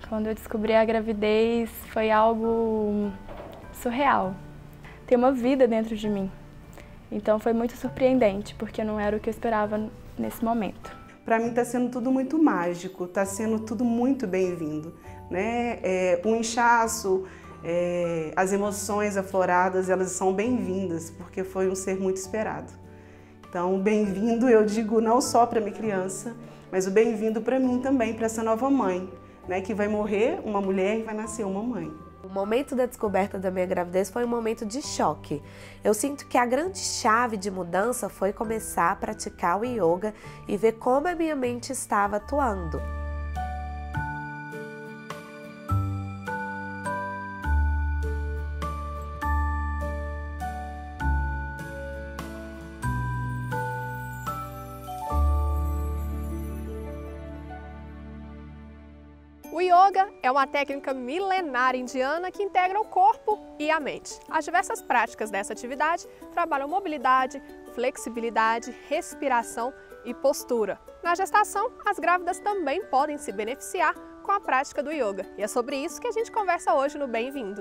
Quando eu descobri a gravidez, foi algo surreal. Tem uma vida dentro de mim. Então foi muito surpreendente, porque não era o que eu esperava nesse momento. Para mim está sendo tudo muito mágico, está sendo tudo muito bem-vindo, né? O inchaço, as emoções afloradas, elas são bem-vindas, porque foi um ser muito esperado. Então, bem-vindo eu digo não só para minha criança, mas o bem-vindo para mim também, para essa nova mãe, né? Que vai morrer uma mulher e vai nascer uma mãe. O momento da descoberta da minha gravidez foi um momento de choque. Eu sinto que a grande chave de mudança foi começar a praticar o yoga e ver como a minha mente estava atuando. O yoga é uma técnica milenar indiana que integra o corpo e a mente. As diversas práticas dessa atividade trabalham mobilidade, flexibilidade, respiração e postura. Na gestação, as grávidas também podem se beneficiar com a prática do yoga. E é sobre isso que a gente conversa hoje no Bem-vindo.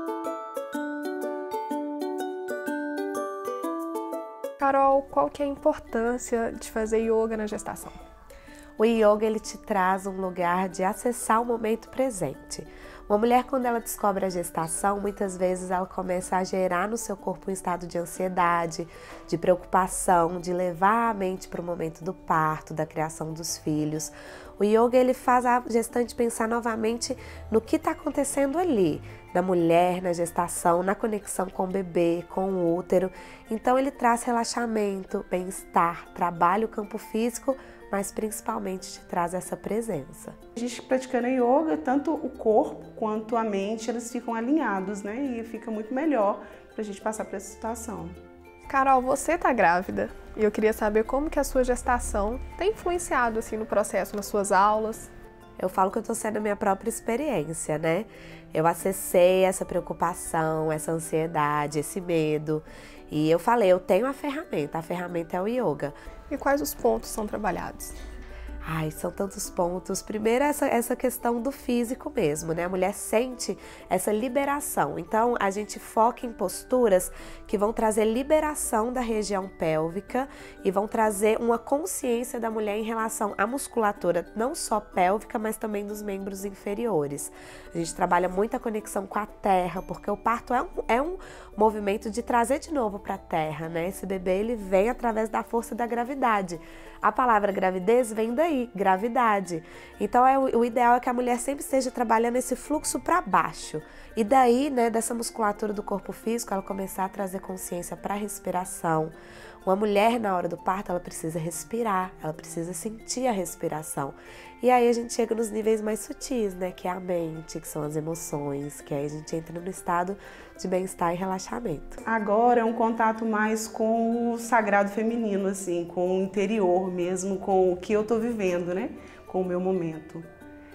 Carol, qual que é a importância de fazer yoga na gestação? O yoga ele te traz um lugar de acessar o momento presente. Uma mulher, quando ela descobre a gestação, muitas vezes ela começa a gerar no seu corpo um estado de ansiedade, de preocupação, de levar a mente para o momento do parto, da criação dos filhos. O yoga ele faz a gestante pensar novamente no que está acontecendo ali, na mulher, na gestação, na conexão com o bebê, com o útero. Então ele traz relaxamento, bem-estar, trabalha o campo físico, mas principalmente te traz essa presença. A gente praticando yoga, tanto o corpo quanto a mente, eles ficam alinhados, né? E fica muito melhor para a gente passar por essa situação. Carol, você está grávida e eu queria saber como que a sua gestação tem influenciado assim, no processo, nas suas aulas. Eu falo que eu estou sendo a minha própria experiência, né? Eu acessei essa preocupação, essa ansiedade, esse medo. E eu falei, eu tenho a ferramenta é o yoga. E quais os pontos são trabalhados? Ai, são tantos pontos. Primeiro, essa questão do físico mesmo, né? A mulher sente essa liberação. Então, a gente foca em posturas que vão trazer liberação da região pélvica e vão trazer uma consciência da mulher em relação à musculatura, não só pélvica, mas também dos membros inferiores. A gente trabalha muito a conexão com a terra, porque o parto é um movimento de trazer de novo para a terra, né? Esse bebê, ele vem através da força da gravidade. A palavra gravidez vem daí, gravidade. Então o ideal é que a mulher sempre esteja trabalhando esse fluxo para baixo. E daí, né, dessa musculatura do corpo físico, ela começar a trazer consciência para a respiração. Uma mulher na hora do parto, ela precisa respirar, ela precisa sentir a respiração. E aí a gente chega nos níveis mais sutis, né, que é a mente, que são as emoções, que aí a gente entra no estado de bem-estar e relaxamento. Agora é um contato mais com o sagrado feminino, assim, com o interior mesmo, com o que eu tô vivendo, né, com o meu momento.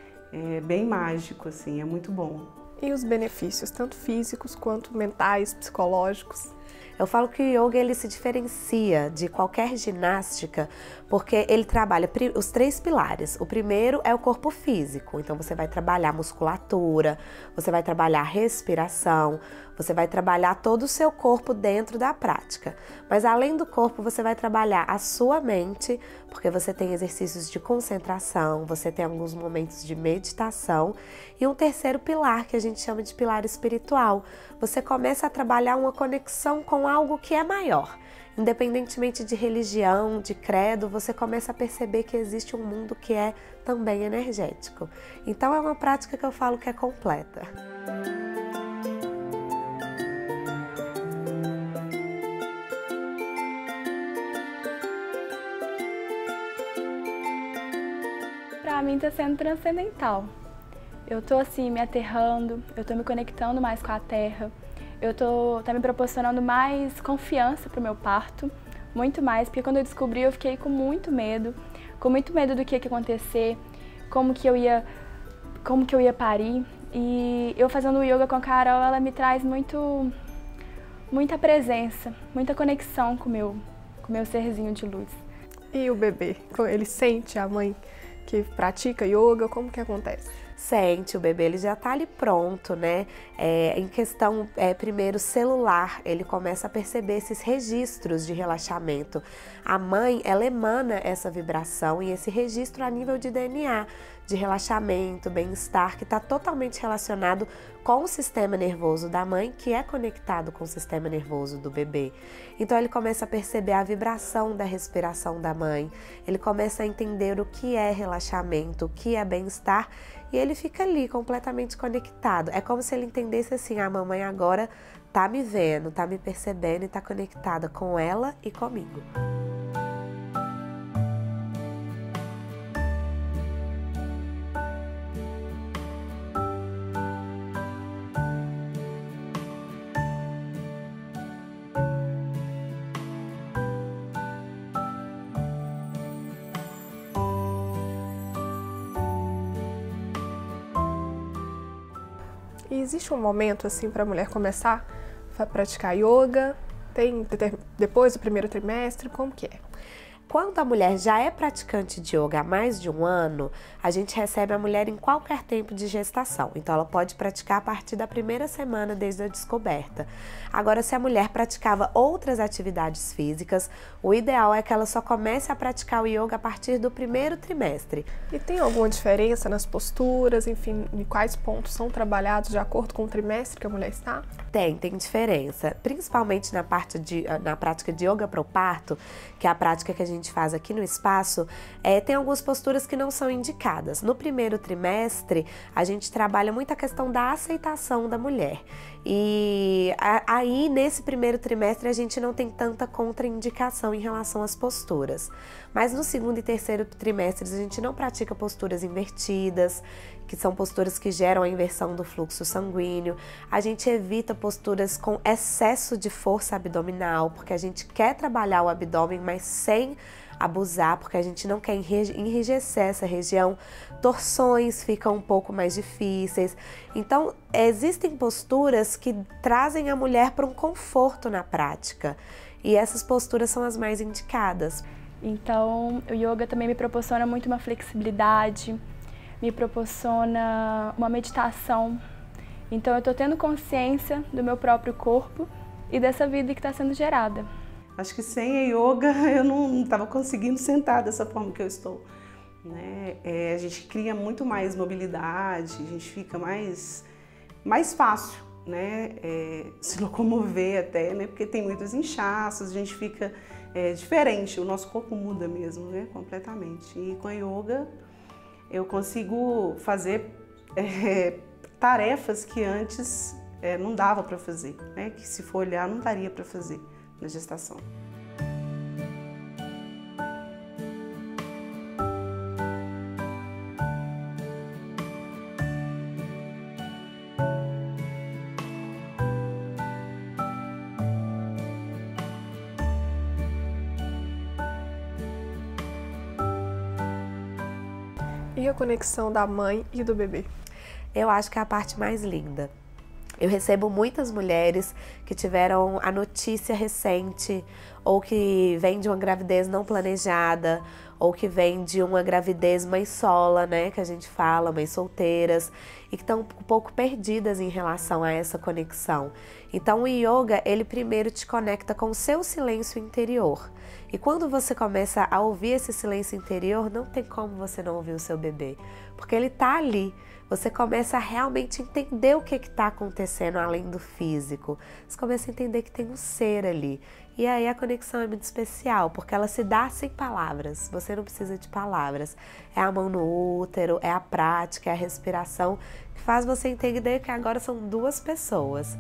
É bem mágico, assim, é muito bom. E os benefícios, tanto físicos quanto mentais, psicológicos? Eu falo que o yoga ele se diferencia de qualquer ginástica porque ele trabalha os 3 pilares. O primeiro é o corpo físico, então você vai trabalhar musculatura, você vai trabalhar respiração, você vai trabalhar todo o seu corpo dentro da prática. Mas além do corpo, você vai trabalhar a sua mente, porque você tem exercícios de concentração, você tem alguns momentos de meditação. E um terceiro pilar, que a gente chama de pilar espiritual. Você começa a trabalhar uma conexão com algo que é maior. Independentemente de religião, de credo, você começa a perceber que existe um mundo que é também energético. Então é uma prática que eu falo que é completa. Para mim está sendo transcendental. Eu tô assim me aterrando, eu tô me conectando mais com a terra. Tá me proporcionando mais confiança para o meu parto, muito mais, porque quando eu descobri eu fiquei com muito medo do que ia acontecer, como que eu ia parir. E eu fazendo o yoga com a Carol, ela me traz muita presença, muita conexão com o meu serzinho de luz. E o bebê? Ele sente a mãe que pratica yoga? Como que acontece? Sente, o bebê ele já tá ali pronto, né? Em questão, primeiro celular, ele começa a perceber esses registros de relaxamento. A mãe, ela emana essa vibração e esse registro a nível de DNA, de relaxamento, bem-estar, que está totalmente relacionado com o sistema nervoso da mãe, que é conectado com o sistema nervoso do bebê. Então ele começa a perceber a vibração da respiração da mãe, ele começa a entender o que é relaxamento, o que é bem-estar, e ele fica ali completamente conectado. É como se ele entendesse assim: a mamãe agora tá me vendo, tá me percebendo e tá conectada com ela e comigo. E existe um momento assim para a mulher começar a praticar yoga? Tem depois do primeiro trimestre? Como que é? Quando a mulher já é praticante de yoga há mais de um ano, a gente recebe a mulher em qualquer tempo de gestação. Então, ela pode praticar a partir da primeira semana desde a descoberta. Agora, se a mulher praticava outras atividades físicas, o ideal é que ela só comece a praticar o yoga a partir do primeiro trimestre. E tem alguma diferença nas posturas, enfim, em quais pontos são trabalhados de acordo com o trimestre que a mulher está? Tem diferença, principalmente na prática de yoga para o parto, que é a prática que a gente faz aqui no espaço. Tem algumas posturas que não são indicadas. No primeiro trimestre, a gente trabalha muito a questão da aceitação da mulher. E aí, nesse primeiro trimestre, a gente não tem tanta contraindicação em relação às posturas. Mas no segundo e terceiro trimestres, a gente não pratica posturas invertidas, que são posturas que geram a inversão do fluxo sanguíneo. A gente evita posturas com excesso de força abdominal, porque a gente quer trabalhar o abdômen, mas sem abusar, porque a gente não quer enrijecer essa região. Torções ficam um pouco mais difíceis. Então, existem posturas que trazem a mulher para um conforto na prática. E essas posturas são as mais indicadas. Então, o yoga também me proporciona muito uma flexibilidade, me proporciona uma meditação. Então, eu estou tendo consciência do meu próprio corpo e dessa vida que está sendo gerada. Acho que sem a yoga eu não estava conseguindo sentar dessa forma que eu estou. Né? A gente cria muito mais mobilidade, a gente fica mais fácil, né? Se locomover até, né? Porque tem muitos inchaços, a gente fica diferente, o nosso corpo muda mesmo, né? Completamente. E com a yoga eu consigo fazer tarefas que antes não dava para fazer, né? Que se for olhar não daria para fazer na gestação. E a conexão da mãe e do bebê? Eu acho que é a parte mais linda. Eu recebo muitas mulheres que tiveram a notícia recente, ou que vem de uma gravidez não planejada, ou que vem de uma gravidez mãe sola, né, que a gente fala, mães solteiras, e que estão um pouco perdidas em relação a essa conexão. Então o yoga, ele primeiro te conecta com o seu silêncio interior. E quando você começa a ouvir esse silêncio interior, não tem como você não ouvir o seu bebê, porque ele está ali. Você começa a realmente entender o que está acontecendo além do físico. Você começa a entender que tem um ser ali. E aí a conexão é muito especial, porque ela se dá sem palavras. Você não precisa de palavras. É a mão no útero, é a prática, é a respiração, que faz você entender que agora são duas pessoas.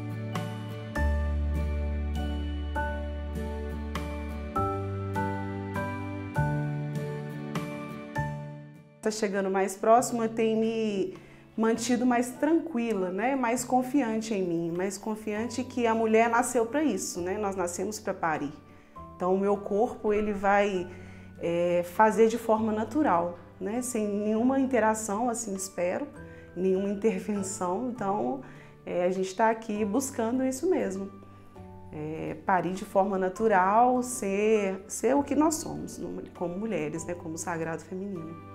Está chegando mais próximo, tem me mantido mais tranquila, né? Mais confiante em mim, mais confiante que a mulher nasceu para isso, né? Nós nascemos para parir. Então o meu corpo ele vai fazer de forma natural, né? Sem nenhuma interação, assim espero, nenhuma intervenção. Então a gente está aqui buscando isso mesmo, parir de forma natural, ser o que nós somos como mulheres, né? Como sagrado feminino.